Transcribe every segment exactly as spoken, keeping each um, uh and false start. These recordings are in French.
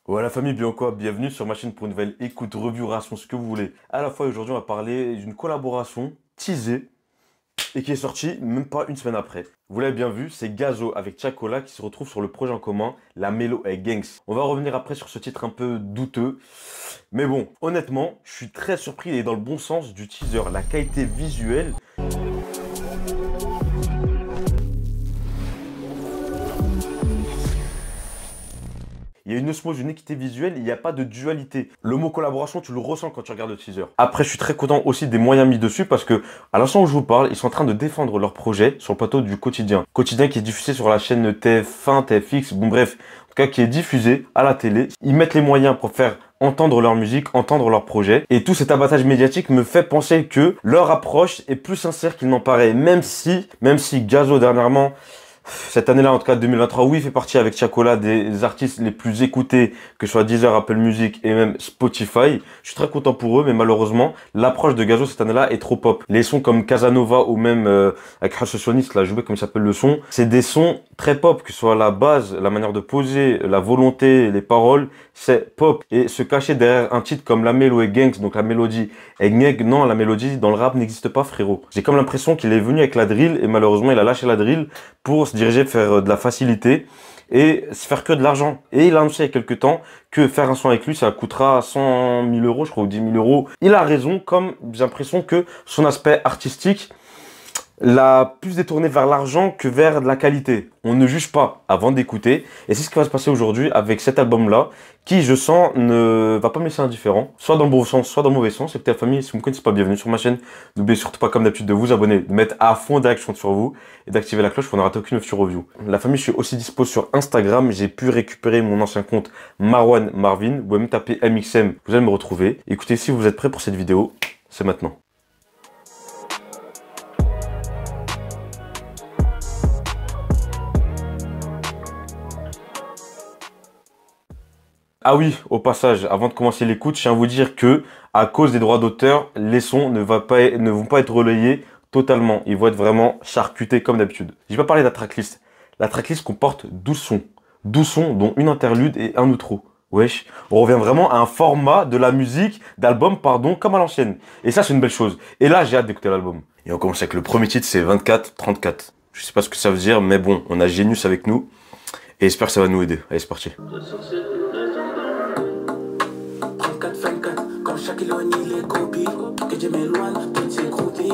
Ouais la famille, bien quoi, bienvenue sur ma chaîne pour une nouvelle écoute, review, ration, ce que vous voulez. À la fois aujourd'hui on va parler d'une collaboration teasée et qui est sortie même pas une semaine après. Vous l'avez bien vu, c'est Gazo avec Tiakola qui se retrouve sur le projet en commun, La Mélo et Gangs. On va revenir après sur ce titre un peu douteux. Mais bon, honnêtement, je suis très surpris et dans le bon sens du teaser. La qualité visuelle. Il y a une osmose, une équité visuelle, il n'y a pas de dualité. Le mot collaboration, tu le ressens quand tu regardes le teaser. Après, je suis très content aussi des moyens mis dessus parce que, à l'instant où je vous parle, ils sont en train de défendre leur projet sur le plateau du Quotidien. Quotidien qui est diffusé sur la chaîne T F un, T F X, bon bref, en tout cas qui est diffusé à la télé. Ils mettent les moyens pour faire entendre leur musique, entendre leur projet. Et tout cet abattage médiatique me fait penser que leur approche est plus sincère qu'il n'en paraît. Même si, même si Gazo dernièrement, cette année-là, en tout cas deux mille vingt-trois, oui, il fait partie avec Tiakola des artistes les plus écoutés, que ce soit Deezer, Apple Music et même Spotify. Je suis très content pour eux, mais malheureusement, l'approche de Gazo cette année-là est trop pop. Les sons comme Casanova ou même euh, avec Hassoniste, là, joué comme il s'appelle le son, c'est des sons très pop, que ce soit la base, la manière de poser, la volonté, les paroles, c'est pop. Et se cacher derrière un titre comme La Mélo et Gangs, donc la mélodie et Ngeg, non, la mélodie dans le rap n'existe pas, frérot. J'ai comme l'impression qu'il est venu avec la drill et malheureusement, il a lâché la drill pour se diriger vers de la facilité et se faire que de l'argent. Et il a annoncé il y a quelques temps que faire un son avec lui, ça coûtera cent mille euros, je crois, ou dix mille euros. Il a raison, comme j'ai l'impression que son aspect artistique l'a plus détourné vers l'argent que vers de la qualité. On ne juge pas avant d'écouter. Et c'est ce qui va se passer aujourd'hui avec cet album-là, qui, je sens, ne va pas me laisser indifférent. Soit dans le bon sens, soit dans le mauvais sens. Et peut-être, famille, si vous me connaissez pas, bienvenue sur ma chaîne. N'oubliez surtout pas, comme d'habitude, de vous abonner, de mettre à fond des actions sur vous et d'activer la cloche pour ne rater aucune future review. La famille, je suis aussi dispo sur Instagram. J'ai pu récupérer mon ancien compte Marwan Marvin. Vous pouvez me taper M X M, vous allez me retrouver. Écoutez, si vous êtes prêts pour cette vidéo, c'est maintenant. Ah oui, au passage, avant de commencer l'écoute, je tiens à vous dire que, à cause des droits d'auteur, les sons ne, va pas, ne vont pas être relayés totalement. Ils vont être vraiment charcutés comme d'habitude. Je vais pas parler de la tracklist. La tracklist comporte douze sons. douze sons, dont une interlude et un outro. Wesh, on revient vraiment à un format de la musique, d'album, pardon, comme à l'ancienne. Et ça, c'est une belle chose. Et là, j'ai hâte d'écouter l'album. Et on commence avec le premier titre, c'est vingt-quatre trente-quatre. Je sais pas ce que ça veut dire, mais bon, on a Genius avec nous. Et j'espère que ça va nous aider. Allez, c'est parti. Chaque éloigne les copies, que Dieu m'éloigne, toutes ces groupies.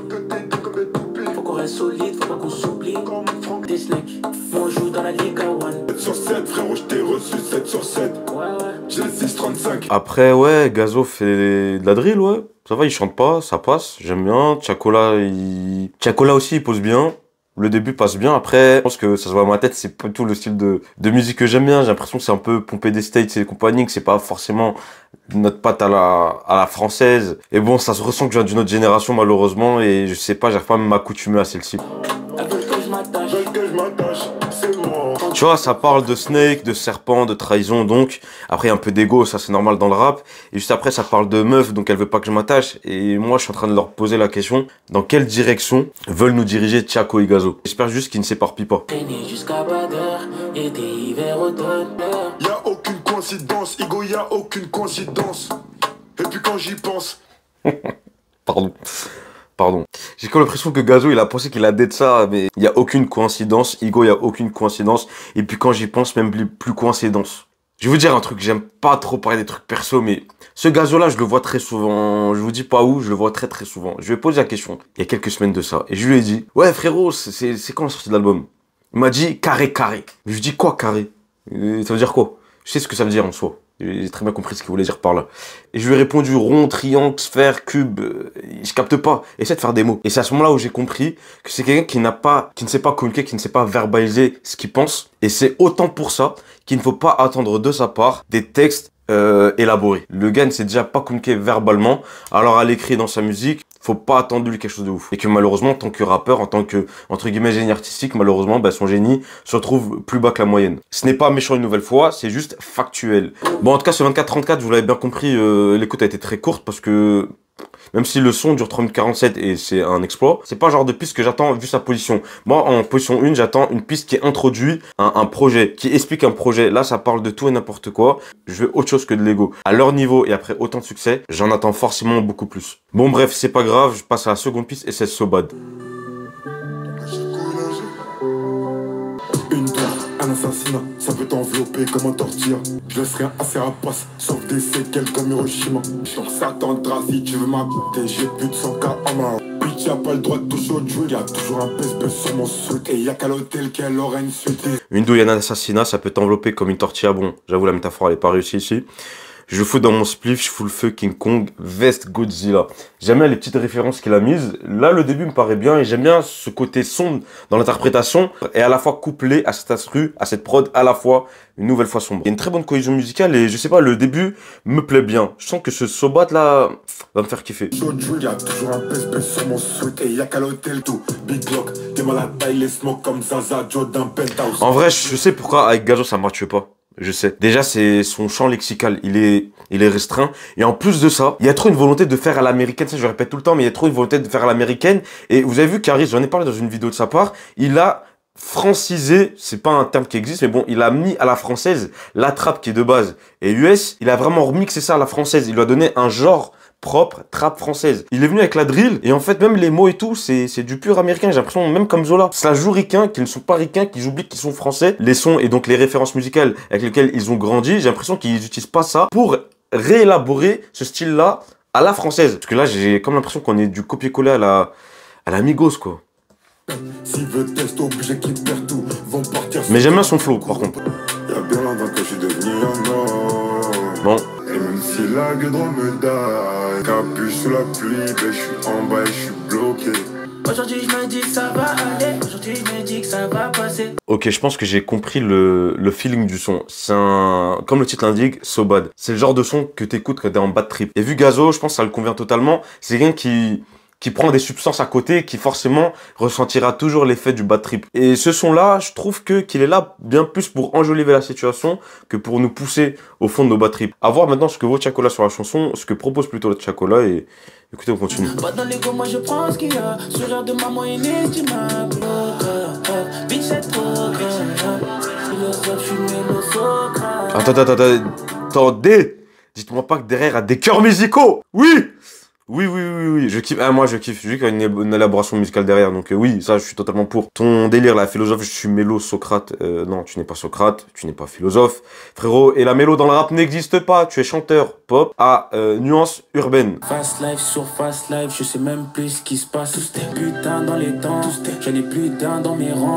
Faut qu'on reste solide, faut pas qu'on s'oublie. Des snakes, moi on joue dans la Liga One. sept sur sept, frérot, je t'ai reçu sept sur sept. Ouais, ouais. J'ai le six trente-cinq. Après, ouais, Gazo fait de la drill, ouais. Ça va, il chante pas, ça passe, j'aime bien. Tiakola, il... Tiakola aussi, il pose bien. Le début passe bien. Après, je pense que ça se voit à ma tête, c'est pas tout le style de, de musique que j'aime bien. J'ai l'impression que c'est un peu pompé des States et compagnie, que c'est pas forcément notre patte à la, à la française. Et bon, ça se ressent que je viens d'une autre génération, malheureusement, et je sais pas, j'arrive pas à m'accoutumer à celle-ci. Elles veulent que je m'attache. Veulent que je m'attache, c'est moi. Tu vois, ça parle de snake, de serpent, de trahison, donc. Après, un peu d'ego, ça c'est normal dans le rap. Et juste après, ça parle de meuf, donc elle veut pas que je m'attache. Et moi, je suis en train de leur poser la question, dans quelle direction veulent nous diriger Tiako et Gazo? J'espère juste qu'ils ne s'éparpillent pas. Traîner jusqu'à Bader, été, hiver, automne. Y'a aucune coïncidence, Igo, y'a aucune coïncidence. Et puis quand j'y pense, Pardon. Pardon. J'ai comme l'impression que Gazo, il a pensé qu'il a dead ça, mais il n'y a aucune coïncidence. Igo, il n'y a aucune coïncidence. Et puis quand j'y pense, même plus, plus coïncidence. Je vais vous dire un truc, j'aime pas trop parler des trucs perso, mais ce Gazo-là, je le vois très souvent. Je vous dis pas où, je le vois très très souvent. Je lui ai posé la question, il y a quelques semaines de ça. Et je lui ai dit, ouais frérot, c'est quand la sortie de l'album? Il m'a dit, carré, carré. Mais je lui dis, quoi, carré? Euh, Ça veut dire quoi? Je sais ce que ça veut dire en soi. J'ai très bien compris ce qu'il voulait dire par là. Et je lui ai répondu rond, triangle, sphère, cube. Euh, je capte pas. Essaie de faire des mots. Et c'est à ce moment-là où j'ai compris que c'est quelqu'un qui n'a pas, qui ne sait pas communiquer, qui ne sait pas verbaliser ce qu'il pense. Et c'est autant pour ça qu'il ne faut pas attendre de sa part des textes euh, élaborés. Le gars ne sait déjà pas communiquer verbalement. Alors à l'écrit dans sa musique, faut pas attendre de lui quelque chose de ouf. Et que malheureusement, en tant que rappeur, en tant que, entre guillemets, génie artistique, malheureusement, bah, son génie se retrouve plus bas que la moyenne. Ce n'est pas méchant une nouvelle fois, c'est juste factuel. Bon, en tout cas, ce vingt-quatre trente-quatre, vous l'avez bien compris, euh, l'écoute a été très courte parce que Même si le son dure trois minutes quarante-sept et c'est un exploit, c'est pas le genre de piste que j'attends vu sa position. Moi, en position un, j'attends une piste qui introduit un, un projet, qui explique un projet. Là, ça parle de tout et n'importe quoi. Je veux autre chose que de l'ego. À leur niveau et après autant de succès, j'en attends forcément beaucoup plus. Bon, bref, c'est pas grave, je passe à la seconde piste et c'est So Bad. Une tour, un assassinat, ça peut t'envelopper comme un tortilla. Je laisse rien à faire à passe, sauf des séquelles comme Hiroshima. Sur ça t'entendras si tu veux m'appter, j'ai plus de cent K en main. Bitch, y'a pas le droit de toucher au drill, y'a toujours un pèse-pèse sur mon suit. Et y'a qu'à l'hôtel qu'elle aurait une suite. Une douille, un assassinat, ça peut t'envelopper comme une tortilla. Bon, j'avoue, la métaphore, elle est pas réussie ici. Je fous dans mon spliff, je fous le feu, King Kong, veste Godzilla. J'aime bien les petites références qu'il a mises. Là, le début me paraît bien et j'aime bien ce côté sombre dans l'interprétation et à la fois couplé à cette instru, à cette prod, à la fois une nouvelle fois sombre. Il y a une très bonne cohésion musicale et je sais pas, le début me plaît bien. Je sens que ce So Bad là va me faire kiffer. Y'a toujours un pèse-pèse sur mon suit. Et y'a qu'à l'hôtel tout, Big Block, t'es mal à taille, les smoke comme Zaza, Joe d'un penthouse. En vrai, je sais pourquoi avec Gazo ça marche pas. Je sais. Déjà, c'est son champ lexical, il est, il est restreint. Et en plus de ça, il y a trop une volonté de faire à l'américaine. Ça, je le répète tout le temps, mais il y a trop une volonté de faire à l'américaine. Et vous avez vu qu'Harris, j'en ai parlé dans une vidéo de sa part, il a francisé, c'est pas un terme qui existe, mais bon, il a mis à la française la trappe qui est de base. Et U S, il a vraiment remixé ça à la française. Il lui a donné un genre propre, trap française. Il est venu avec la drill, et en fait, même les mots et tout, c'est du pur américain. J'ai l'impression, même comme Zola. Ça joue ricain, qu'ils ne sont pas ricains, qu'ils oublient qu'ils sont français. Les sons et donc les références musicales avec lesquelles ils ont grandi, j'ai l'impression qu'ils n'utilisent pas ça pour réélaborer ce style-là à la française. Parce que là, j'ai comme l'impression qu'on est du copier-coller à la, à la Migos, quoi. S'il veut test obligé qui perd tout, vont partir. Mais j'aime bien son flow, par contre. Y'a bien longtemps que je suis devenu un homme. Bon. Et même si la gueule me donne, capuche sous la pluie, ben je suis en bas et je suis bloqué. Aujourd'hui je me dis que ça va aller, aujourd'hui je me dis que ça va passer. Ok, je pense que j'ai compris le, le feeling du son. C'est un, comme le titre l'indique, So Bad. C'est le genre de son que t'écoutes quand t'es en bad trip. Et vu Gazo, je pense que ça le convient totalement. C'est quelqu'un qui, qui prend des substances à côté, qui forcément ressentira toujours l'effet du bad trip. Et ce son-là, je trouve que qu'il est là bien plus pour enjoliver la situation que pour nous pousser au fond de nos bad trips. À voir maintenant ce que vaut Chacola sur la chanson, ce que propose plutôt le Chacola et écoutez, on continue. Pas dans l'ego, moi je prends ce qu'il y a. Sourire de maman inestimable. Bitch, c'est trop grave. Philosophe, je suis mélo-Socrate. Attends, attends, attends, attendez. Dites-moi pas que derrière, il y a des chœurs musicaux. Oui. Oui, oui, oui, oui, je kiffe. Ah, moi, je kiffe. Je dis qu'il y a une, une élaboration musicale derrière. Donc, euh, oui, ça, je suis totalement pour. Ton délire, la philosophe, je suis mélo, Socrate. Euh, non, tu n'es pas Socrate. Tu n'es pas philosophe. Frérot, et la mélo dans le rap n'existe pas. Tu es chanteur pop à euh, nuance urbaine. Fast life sur fast life, je sais même plus ce qui se passe. Putain, dans les temps, je n'ai plus d'un dans mes rangs.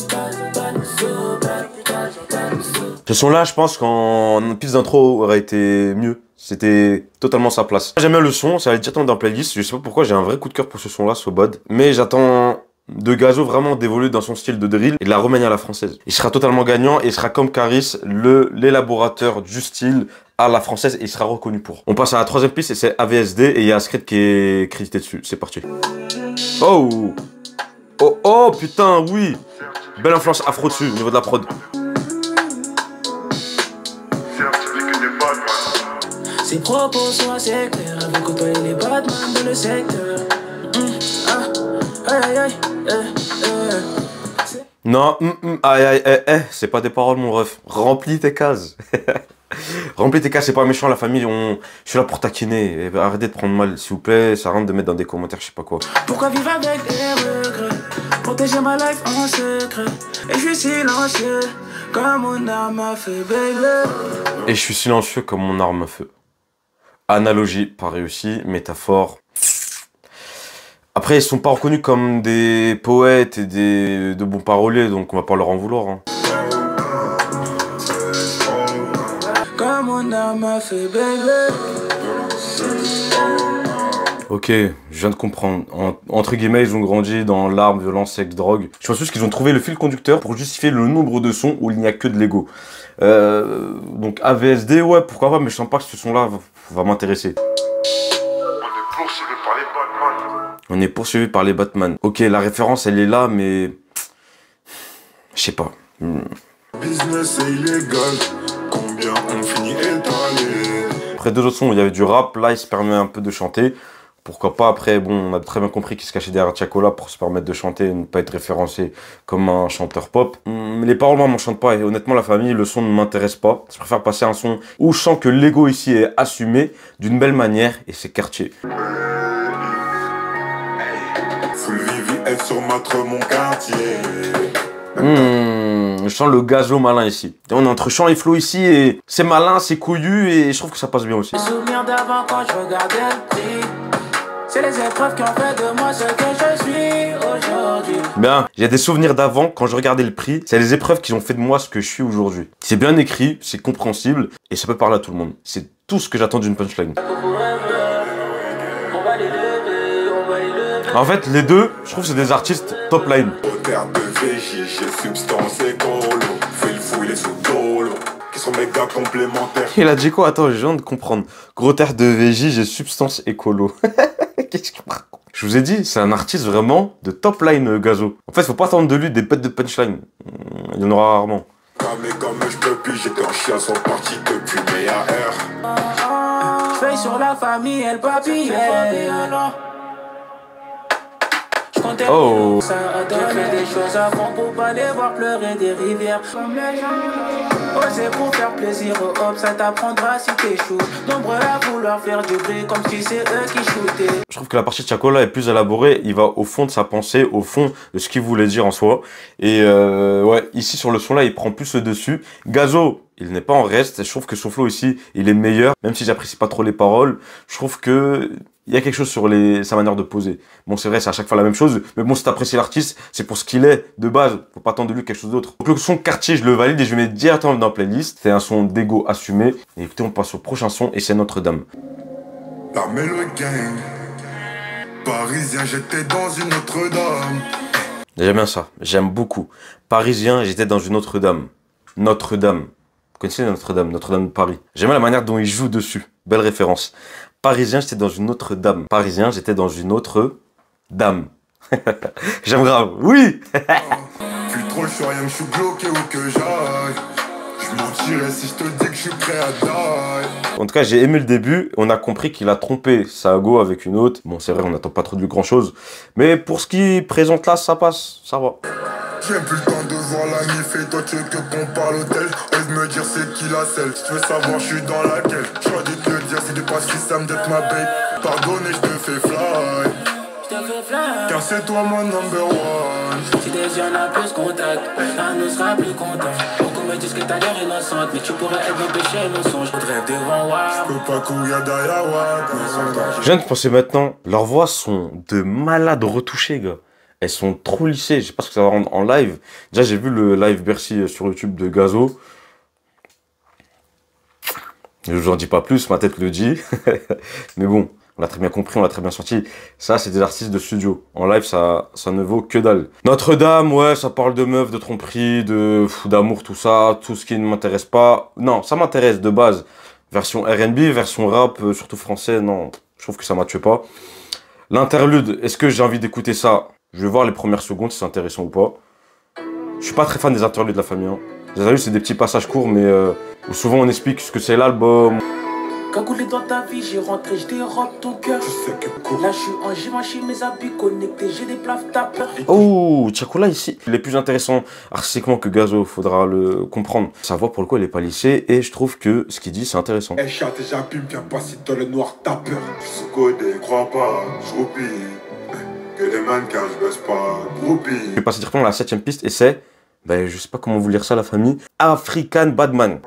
Ce son-là, je pense qu'en piste d'intro aurait été mieux. C'était totalement sa place. J'aime bien le son, ça va être directement dans la playlist. Je sais pas pourquoi, j'ai un vrai coup de cœur pour ce son-là, So Bad. Mais j'attends de Gazo vraiment d'évoluer dans son style de drill et de la remanier à la française. Il sera totalement gagnant et il sera comme Caris, le l'élaborateur du style à la française et il sera reconnu pour. On passe à la troisième piste et c'est A V S D et il y a Skrit qui est crédité dessus. C'est parti. Oh Oh oh putain, oui. Belle influence afro dessus au niveau de la prod. Ses propos sont assez clairs, avec côtoyer les Batman dans le secteur. Mmh, ah, aïe, aïe, aïe, aïe. Non, mm, mm, aïe, aïe, aïe, aïe, c'est pas des paroles, mon ref. Remplis tes cases. Remplis tes cases, c'est pas méchant, la famille, on... je suis là pour taquiner. Arrêtez de prendre mal, s'il vous plaît, ça rentre de mettre dans des commentaires, je sais pas quoi. Pourquoi vivre avec des regrets? Protéger ma life en secret. Et je suis silencieux, comme mon arme à feu, baby. Et je suis silencieux comme mon arme à feu. Analogie, pas réussi, métaphore. Après, ils sont pas reconnus comme des poètes et des de bons paroliers, donc on va pas leur en vouloir. Hein. Comme on a m'a fait bébé. Ok, je viens de comprendre. En, entre guillemets, ils ont grandi dans l'arme, violence, sexe, drogue. Je pense juste qu'ils ont trouvé le fil conducteur pour justifier le nombre de sons où il n'y a que de l'ego. Euh, donc A V S D, ouais, pourquoi pas, mais je sens pas que ce son-là va, va m'intéresser. On est poursuivi par les Batman. On est poursuivi par les Batman. Ok, la référence, elle est là, mais... Je sais pas. Hmm. Business est illégal. Combien on finit étalé? Après deux autres sons où il y avait du rap, là, il se permet un peu de chanter. pourquoi pas. Après, bon, on a très bien compris qu'il se cachait derrière Tiakola pour se permettre de chanter et ne pas être référencé comme un chanteur pop. Hum, les paroles, moi, m'enchantent pas. Et honnêtement, la famille, le son ne m'intéresse pas. Je préfère passer un son où je sens que l'ego ici est assumé d'une belle manière et c'est quartier. Full Vivi, elle sur mon quartier. Mmh, je sens le gazo malin ici. On est entre chant et flow ici et c'est malin, c'est couillu et je trouve que ça passe bien aussi. Les souvenirs d'avant quand je regardais le prix. C'est les épreuves qui ont fait de moi ce que je suis aujourd'hui. Bien, il y a des souvenirs d'avant quand je regardais le prix. C'est les épreuves qui ont fait de moi ce que je suis aujourd'hui. C'est bien écrit, c'est compréhensible et ça peut parler à tout le monde. C'est tout ce que j'attends d'une punchline. En fait, les deux, je trouve que c'est des artistes top line. Il a dit quoi? Attends, je viens de comprendre. Gros terre de V J, j'ai substance écolo. Qu'est-ce qu'il me raconte? Je vous ai dit, c'est un artiste vraiment de top line, euh, Gazo. En fait, faut pas attendre de lui des bêtes de punchline. Il y en aura rarement. Je veille sur la famille et le papier. Oh. Ça a donné des choses à fond pour pas les voir pleurer des rivières. Oh, c'est pour faire plaisir aux hop, ça t'apprendra si t'échoues. Nombreux à vouloir faire du bruit comme si c'est eux qui shootaient. Je trouve que la partie de Tiakola est plus élaborée. Il va au fond de sa pensée, au fond de ce qu'il voulait dire en soi. Et euh, ouais, ici sur le son là, il prend plus le dessus. Gazo, il n'est pas en reste. Je trouve que son flow ici, il est meilleur. Même si j'apprécie pas trop les paroles, je trouve que il y a quelque chose sur les, sa manière de poser. Bon, c'est vrai, c'est à chaque fois la même chose. Mais bon, si t'apprécies l'artiste, c'est pour ce qu'il est de base. Faut pas attendre de lui quelque chose d'autre. Donc le son quartier, je le valide et je le mets directement dans la playlist. C'est un son d'ego assumé. Et écoutez, on passe au prochain son et c'est Notre-Dame. La Mélo Gang. Parisien, j'étais dans une Notre-Dame. J'aime bien ça. J'aime beaucoup. Parisien, j'étais dans une Notre-Dame. Notre-Dame. Vous connaissez Notre-Dame, Notre-Dame de Paris. J'aime la manière dont il joue dessus. Belle référence. Parisien, j'étais dans une autre dame. Parisien, j'étais dans une autre dame. J'aime grave. Oui. Plus trop, je suis rien, je suis bloqué où que j'aille. Je mentirais si je te dis que je suis prêt à die. En tout cas, j'ai aimé le début. On a compris qu'il a trompé sa go avec une autre. Bon, c'est vrai, on n'attend pas trop de lui grand chose. Mais pour ce qu'il présente là, ça passe. Ça va. J'ai plus le temps de voir la mif et toi tu veux que qu'on parle hôtel. Ose me dire c'est qui la selle. Si tu veux savoir je suis dans laquelle. J'aurais dû te le dire si tu passes qui ça me d'être ma babe. Pardonne et je te fais fly. Je te fais fly. Car c'est toi mon number one. Si des yeux on a plus contact, là nous sera plus content. Beaucoup me disent que t'as l'air innocente, mais tu pourrais être mon péché innocent. Je rêve devant moi. Je peux pas courir derrière Watt. Je viens de penser maintenant, leurs voix sont de malades retouchées, gars. Elles sont trop lissées. Je sais pas ce que ça va rendre en live. Déjà, j'ai vu le live Bercy sur YouTube de Gazo. Je vous en dis pas plus, ma tête le dit. Mais bon, on l'a très bien compris, on l'a très bien sorti. Ça, c'est des artistes de studio. En live, ça, ça ne vaut que dalle. Notre-Dame, ouais, ça parle de meufs, de tromperie, de d'amour, tout ça. Tout ce qui ne m'intéresse pas. Non, ça m'intéresse de base. Version R and B, version rap, surtout français, non. Je trouve que ça m'attue pas. L'interlude, est-ce que j'ai envie d'écouter ça? Je vais voir les premières secondes si c'est intéressant ou pas. Je suis pas très fan des interludes de la famille. Hein. Les interludes, c'est des petits passages courts, mais euh, où souvent on explique ce que c'est l'album. Cagoulé dans ta vie, j'ai rentré, je dérobe ton cœur. Je sais que quoi. Là, je suis en G, machine, mes habits connectés, j'ai des plafs tapeurs. Oh, Tiakola ici. Il est plus intéressant artistiquement que Gazo, faudra le comprendre. Sa voix, pour le coup, elle est pas lissée et je trouve que ce qu'il dit, c'est intéressant. Eh, chat, déjà pime, viens passer dans le noir, t'as peur. Je suis codé, crois pas, je roupille. Que des mannequins, je baisse pas, groupie. Je vais passer directement à la septième piste et c'est, ben je sais pas comment vous lire ça la famille, African Badman.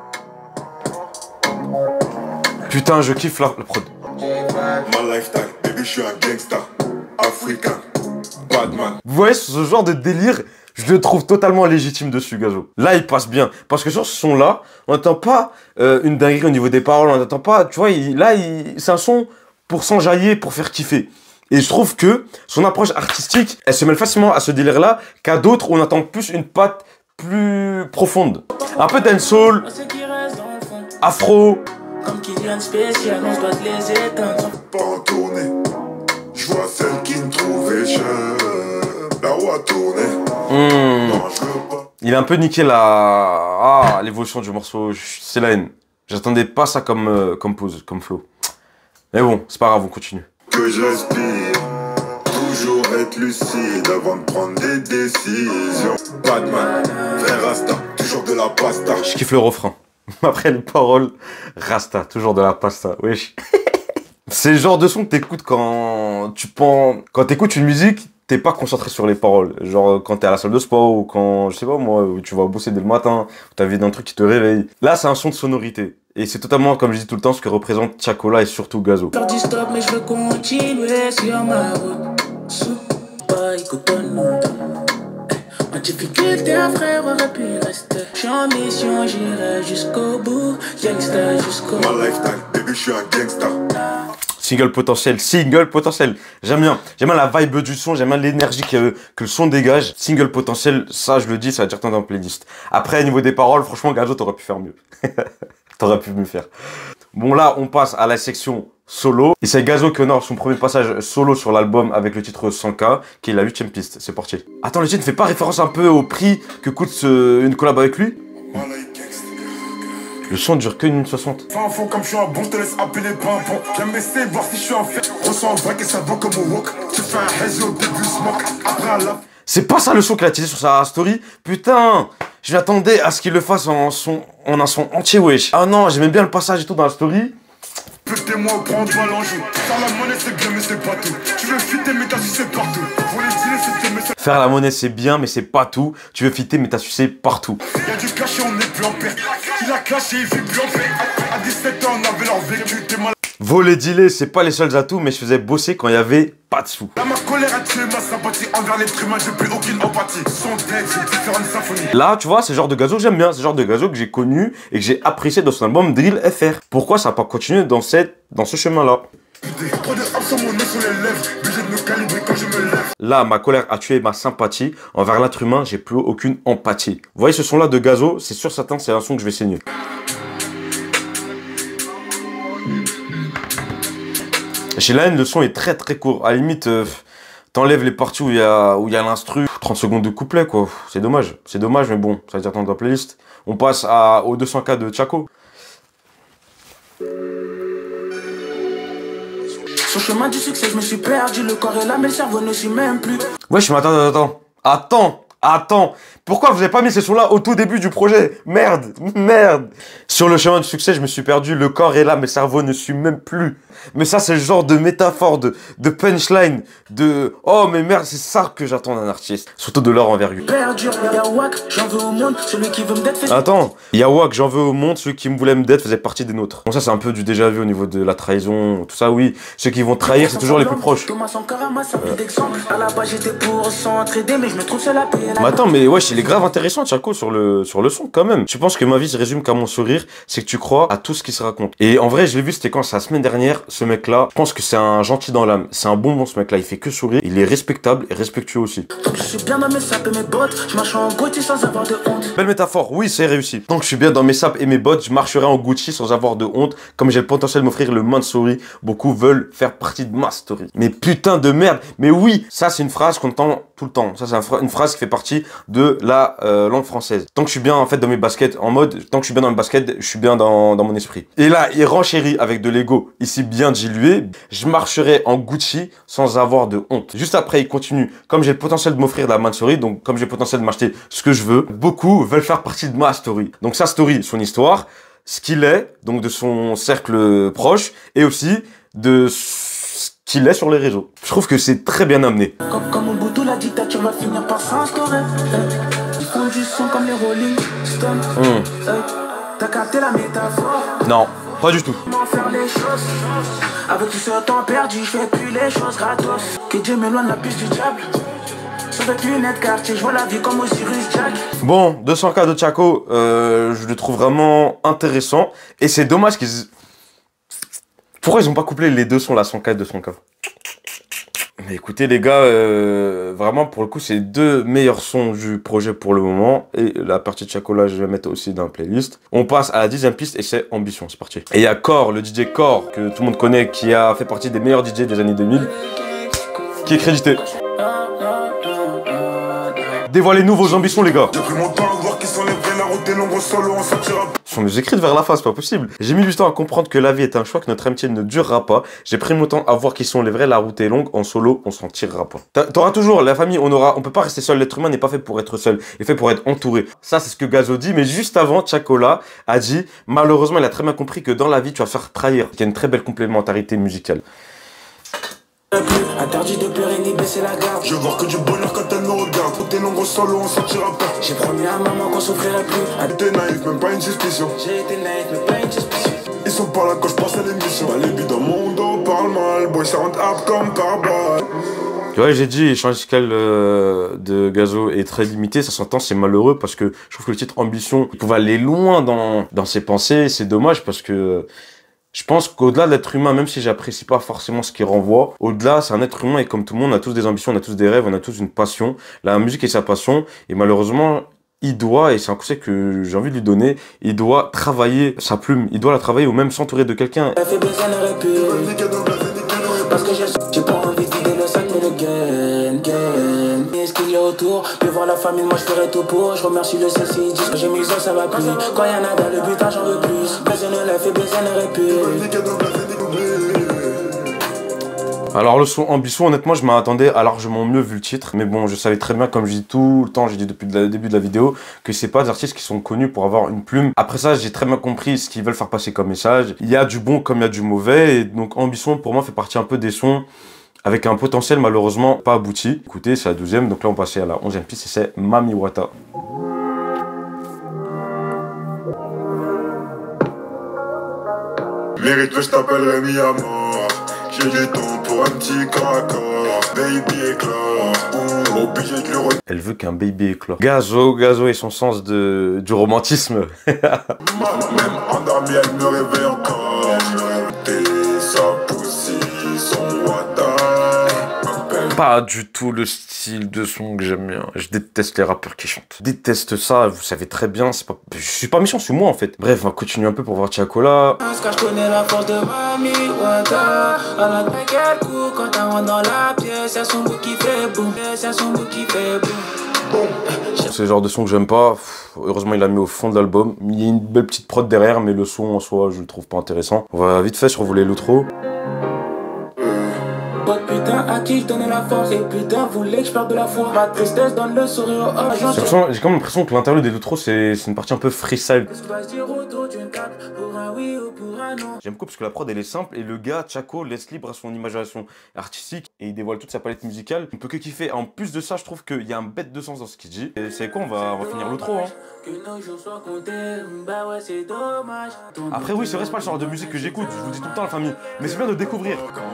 Putain, je kiffe la, la prod. My lifestyle, baby, je suis un gangsta, African, Badman. Vous voyez, ce genre de délire, je le trouve totalement légitime dessus, Gazo. Là, il passe bien. Parce que sur ce son-là, on n'entend pas euh, une dinguerie au niveau des paroles, on n'entend pas, tu vois, il, là, il, c'est un son pour s'enjailler, pour faire kiffer. Et je trouve que son approche artistique, elle se mêle facilement à ce délire-là, qu'à d'autres, on attend plus une patte plus profonde. Un peu dancehall, afro. Comme Kylian spécial, on se doit les éteindre. Pas en tournée, je vois celle qui me trouvait chère. La roue a tourné. Mmh. Non, je veux pas. Il a un peu niqué la... Ah, l'évolution du morceau, c'est la haine. J'attendais pas ça comme, euh, comme pose, comme flow. Mais bon, c'est pas grave, on continue. Que que je respire. Toujours être lucide avant de prendre des décisions. Batman, frère Rasta, toujours de la pasta. Je kiffe le refrain. Après les paroles, Rasta, toujours de la pasta. Wesh. C'est le genre de son que t'écoutes quand tu penses, quand t'écoutes une musique, t'es pas concentré sur les paroles. Genre quand t'es à la salle de sport ou quand, je sais pas moi, tu vas bosser dès le matin, ou t'as vu d'un truc qui te réveille. Là, c'est un son de sonorité. Et c'est totalement, comme je dis tout le temps, ce que représente Chacola et surtout Gazo. Je leur dis stop, mais je veux continuer sur ma route. Sous pas écoutons-nous. Ma difficulté, un frère aurait pu rester. Je suis en mission, j'irai jusqu'au bout. Gangsta jusqu'au bout. My lifetime, baby, je suis un gangsta. Single potentiel, single potentiel. J'aime bien, j'aime bien la vibe du son, j'aime bien l'énergie que, que le son dégage. Single potentiel, ça je le dis, ça va dire tant dans la playlist. Après, au niveau des paroles, franchement, Gazo, t'aurais pu faire mieux. T'aurais pu mieux faire. Bon, là, on passe à la section solo. Et c'est Gazo qui honore son premier passage solo sur l'album avec le titre cent K, qui est la huitième piste. C'est parti. Attends, le titre ne fait pas référence un peu au prix que coûte ce, une collab avec lui? Le son dure que une minute soixante. Fin fond comme je suis un bon, je te laisse appeler pimpon. J'aime essayer voir si je suis un fait. Ressens un break et ça vaut comme au wok. Tu fais un hazy au début, smoke. Après à la... C'est pas ça le son qu'il a utilisé sur sa story. Putain, je m'attendais à ce qu'il le fasse en, son, en un son entier, wesh. Ah non, j'aimais bien le passage et tout dans la story. Pétez-moi au prendre pas l'enjeu. Faire la monnaie c'est bien mais c'est pas tout. Tu veux fitter mais t'as sucé partout. Pour les dîners c'était mais c'est... Faire la monnaie c'est bien mais c'est pas tout. Tu veux fitter mais t'as sucé partout. Y'a du cachet, on est plus en paix. Il a clashé, il vit plus en paix. À dix-sept ans on avait leur vécu, t'es mal. Voler, dealer, c'est pas les seuls atouts, mais je faisais bosser quand il y avait pas de sous. Là ma colère a tué ma sympathie envers l'être humain, j'ai plus aucune empathie. Son dead, j'ai différentes symphonies. Là, tu vois, c'est le genre de Gazo que j'aime bien, c'est le genre de Gazo que j'ai connu et que j'ai apprécié dans son album Drill F R. Pourquoi ça n'a pas continué dans, cette, dans ce chemin-là? Trop de absents, mon nez sur les lèvres, obligé de me calibrer quand je me lève. Là, ma colère a tué ma sympathie. Envers l'être humain, j'ai plus aucune empathie. Vous voyez ce son-là de Gazo, c'est sûr certain, c'est un son que je vais saigner. Chez la haine, le son est très très court. À la limite, euh, t'enlèves les parties où il y a, où il y a l'instru. trente secondes de couplet, quoi. C'est dommage. C'est dommage, mais bon, ça va dire dans ta playlist. On passe à, au deux cents K de Chaco. Sur le chemin du succès, je me suis perdu. Le corps est là, mais le cerveau ne suit même plus. Wesh, mais attends, attends, attends, attends. Pourquoi vous avez pas mis ces sons-là au tout début du projet? Merde, merde. Sur le chemin du succès, je me suis perdu. Le corps est là, mais le cerveau ne suit même plus. Mais ça, c'est le genre de métaphore, de, de punchline, de « Oh, mais merde, c'est ça que j'attends d'un artiste. » Surtout de leur envergure. Perdure, y'a Wack, j'en veux au monde, celui qui veut me d'être fait... Attends, Yawak, j'en veux au monde, celui qui me voulait me d'être faisait partie des nôtres. Bon, ça, c'est un peu du déjà vu au niveau de la trahison, tout ça, oui. Ceux qui vont trahir, c'est toujours les plus proches. Thomas Sankara m'a servi d'exemple. À la base, j'étais pour s'entraider, mais je me trouve seul à payer la... Mais attends, mais wesh, il est grave intéressant, Chaco, sur le, sur le son, quand même. Tu penses que ma vie se résume qu'à mon sourire, c'est que tu crois à tout ce qui se raconte. Et en vrai, je l'ai vu, c'était quand? C'est la semaine dernière, ce mec-là, je pense que c'est un gentil dans l'âme. C'est un bonbon, ce mec-là. Il fait que sourire. Il est respectable et respectueux aussi. Tant que je suis bien dans mes sapes et mes bottes, je marche en Gucci sans avoir de honte. Belle métaphore, oui, c'est réussi. Tant que je suis bien dans mes sapes et mes bottes, je marcherai en Gucci sans avoir de honte. Comme j'ai le potentiel de m'offrir le Mansouri, beaucoup veulent faire partie de ma story. Mais putain de merde. Mais oui, ça, c'est une phrase qu'on entend tout le temps. Ça, c'est un une phrase qui fait partie de la euh, langue française. Tant que je suis bien, en fait, dans mes baskets, en mode, tant que je suis bien dans mes baskets, je suis bien dans, dans mon esprit. Et là, il renchérit avec de l'ego, ici bien dilué. Je marcherai en Gucci sans avoir de honte. Juste après, il continue. Comme j'ai le potentiel de m'offrir la Mansouri, donc comme j'ai le potentiel de m'acheter ce que je veux, beaucoup veulent faire partie de ma story. Donc sa story, son histoire, ce qu'il est, donc de son cercle proche, et aussi de ce qu'il est sur les réseaux. Je trouve que c'est très bien amené. Comme, comme Mobutu, la dictature va finir par s'instaurer. Ils font du son comme les Rolling Stones. Mmh. Hey, t'as capté la métaphore? Non, pas du tout. Comment faire les choses? Avec tout ce temps perdu, je fais plus les choses gratos. Que Dieu m'éloigne la piste du diable. Avec lunettes quartier, je vois la vie comme Osiris Jack. Bon, deux cents K de Chaco, euh, je le trouve vraiment intéressant. Et c'est dommage qu'ils... Pourquoi ils ont pas couplé les deux sons là, cent K et deux cents K? Mais écoutez les gars, euh, vraiment pour le coup c'est deux meilleurs sons du projet pour le moment. Et la partie de Chaco là je vais mettre aussi dans la playlist. On passe à la dixième piste et c'est Ambition, c'est parti. Et il y a Core, le D J Core, que tout le monde connaît, qui a fait partie des meilleurs D J des années deux mille, qui est crédité. Dévoilez-nous vos ambitions les gars. J'ai pris mon temps à voir qui sont les vrais, la route Tes nombreux solos, on sortira. Ce sont mes écrits vers la fin, c'est pas possible. J'ai mis du temps à comprendre que la vie est un choix, que notre amitié ne durera pas. J'ai pris mon temps à voir qui sont les vrais, la route est longue, en solo, on s'en tirera pas. T'auras toujours la famille, on aura, on peut pas rester seul, l'être humain n'est pas fait pour être seul, il est fait pour être entouré. Ça, c'est ce que Gazo dit, mais juste avant, Chacola a dit, malheureusement, il a très bien compris que dans la vie, tu vas faire trahir. Il y a une très belle complémentarité musicale. Interdit de pleurer ni baisser la garde. Je veux voir que du bonheur quand elle me regarde. Pour tes nombreux solos, on sortira pas. J'ai promis à maman qu'on souffrirait plus. T'es naïf, même pas une suspicion. J'ai été naïf, mais pas une suspicion. Ils sont pas là quand je pense à l'émission. Bah, les billes dans mon dos parlent mal. Boy, ça rentre hard comme par balle. Tu vois, j'ai dit, l'échange musical euh, de Gazo est très limité, ça s'entend, c'est malheureux parce que je trouve que le titre Ambition, il pouvait aller loin dans, dans ses pensées, c'est dommage parce que je pense qu'au-delà de l'être humain, même si j'apprécie pas forcément ce qu'il renvoie, au-delà, c'est un être humain et comme tout le monde, on a tous des ambitions, on a tous des rêves, on a tous une passion. La musique est sa passion et malheureusement, il doit, et c'est un conseil que j'ai envie de lui donner, il doit travailler sa plume, il doit la travailler ou même s'entourer de quelqu'un. Parce que j'ai pas envie de vider le sac, mais le gain, gain. Et ce qu'il y a autour, de voir la famille, moi je ferai tout pour. Je remercie le C C dix, j'ai mis ça, ça va plus. Quand y'en a dans le butin, j'en veux plus. Besoin de l'œuf et besoin de répit. Alors le son Ambition, honnêtement, je m'attendais à largement mieux vu le titre. Mais bon, je savais très bien, comme je dis tout le temps, j'ai dit depuis le début de la vidéo, que c'est pas des artistes qui sont connus pour avoir une plume. Après ça, j'ai très bien compris ce qu'ils veulent faire passer comme message. Il y a du bon comme il y a du mauvais. Et donc Ambition, pour moi, fait partie un peu des sons avec un potentiel malheureusement pas abouti. Écoutez, c'est la douzième, donc là on passait à la onzième piste et c'est Mami Wata. Mérite que je t'appellerai mi à mort. J'ai du temps pour un petit corps à corps. Baby éclore, obligé de lui re... Elle veut qu'un baby éclore. Gazo, Gazo et son sens de, du romantisme. Même endormie, elle me réveille encore. T'es sa poussie, son wata. Pas du tout le style de son que j'aime bien. Je déteste les rappeurs qui chantent. Je déteste ça, vous savez très bien. C'est pas... Je suis pas méchant, c'est moi en fait. Bref, on va continuer un peu pour voir Chacola. Parce que je connais la force de Mami Wata. Elle a pris quel coup quand elle rentre dans la pièce. Y'a son bout qui fait boum. Y'a son bout qui fait boum. C'est le genre de son que j'aime pas. Heureusement, il l'a mis au fond de l'album. Il y a une belle petite prod derrière, mais le son en soi, je le trouve pas intéressant. On va vite fait survoler l'outro. Putain, à qui je donnais la force. Et putain, voulait que je perde de la foi. Ma tristesse donne le sourire au oh, j'ai quand même l'impression que l'interlude et l'outro, c'est une partie un peu freestyle. J'aime beaucoup parce que la prod elle est simple et le gars, Chaco, laisse libre à son imagination artistique et il dévoile toute sa palette musicale. On peut que kiffer. En plus de ça, je trouve qu'il y a un bête de sens dans ce qu'il dit. Et c'est quoi, on va, on va finir l'outro. Hein. Après, oui, c'est vrai, c'est pas le genre de musique que j'écoute. Je vous dis tout le temps, la famille. Mais c'est bien de découvrir.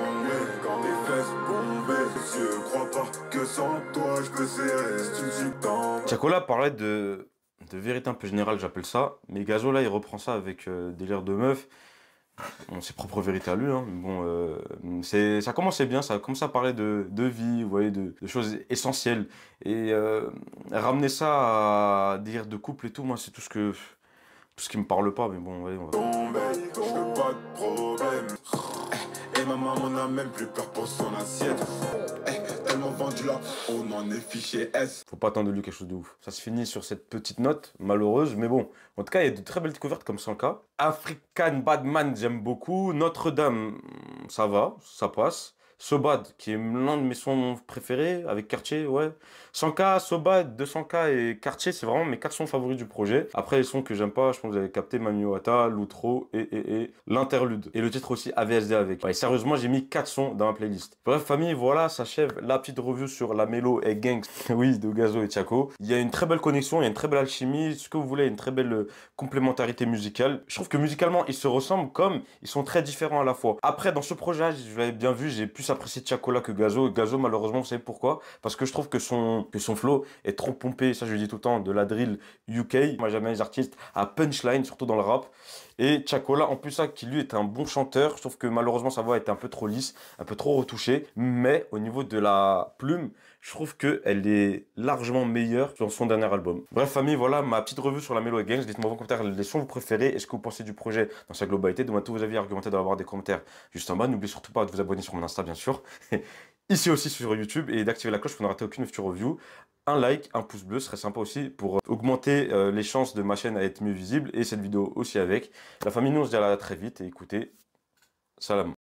Chacola parlait de, de vérité un peu générale, j'appelle ça. Mais Gazo, là, il reprend ça avec euh, délire de meuf. Bon, ses propres vérités à lui, hein. Bon, euh, ça commençait bien, ça a commencé à parler de, de vie, vous voyez, de, de choses essentielles. Et euh, ramener ça à délire de couple et tout, moi, c'est tout ce que... Tout ce qui me parle pas, mais bon, ouais, on va... Je veux pas de problème. Et ma maman n'a même plus peur pour son assiette. Tellement vendu là, on en est fiché S. Faut pas attendre de lui quelque chose de ouf. Ça se finit sur cette petite note, malheureuse, mais bon. En tout cas, il y a de très belles découvertes comme cent K. African Badman, j'aime beaucoup. Notre-Dame, ça va, ça passe. Sobad, qui est l'un de mes sons préférés, avec Cartier, ouais. cent K, Sobad, deux cents K et Cartier, c'est vraiment mes quatre sons favoris du projet. Après, les sons que j'aime pas, je pense que vous avez capté, Mami Wata, l'outro et, et, et l'interlude. Et le titre aussi, A V S D avec. Ouais, sérieusement, j'ai mis quatre sons dans ma playlist. Bref, famille, voilà, s'achève la petite review sur la mélo et Gangs, oui, de Gazo et Chaco. Il y a une très belle connexion, il y a une très belle alchimie, ce que vous voulez, une très belle euh, complémentarité musicale. Je trouve que musicalement, ils se ressemblent comme ils sont très différents à la fois. Après, dans ce projet, je l'avais bien vu, j'ai plus apprécié Chacola que Gazo. Gazo, malheureusement, vous savez pourquoi? Parce que je trouve que son, que son flow est trop pompé, ça je le dis tout le temps, de la drill U K. Moi, j'aime bien les artistes à punchline, surtout dans le rap. Et Chacola, en plus ça, qui lui est un bon chanteur, je trouve que malheureusement sa voix est un peu trop lisse, un peu trop retouchée. Mais au niveau de la plume, je trouve qu'elle est largement meilleure sur son dernier album. Bref, famille, voilà ma petite revue sur la Mélo et Gangs. Dites-moi en commentaire les sons que vous préférez. Est-ce que vous pensez du projet dans sa globalité? Donnez-moi tous vos avis, argumentez dans la barre des commentaires juste en bas. N'oubliez surtout pas de vous abonner sur mon Insta, bien sûr. ici aussi sur YouTube et d'activer la cloche pour ne rater aucune future review. Un like, un pouce bleu serait sympa aussi pour augmenter euh, les chances de ma chaîne à être mieux visible et cette vidéo aussi avec. La famille, nous on se dit à la très vite et écoutez, salam.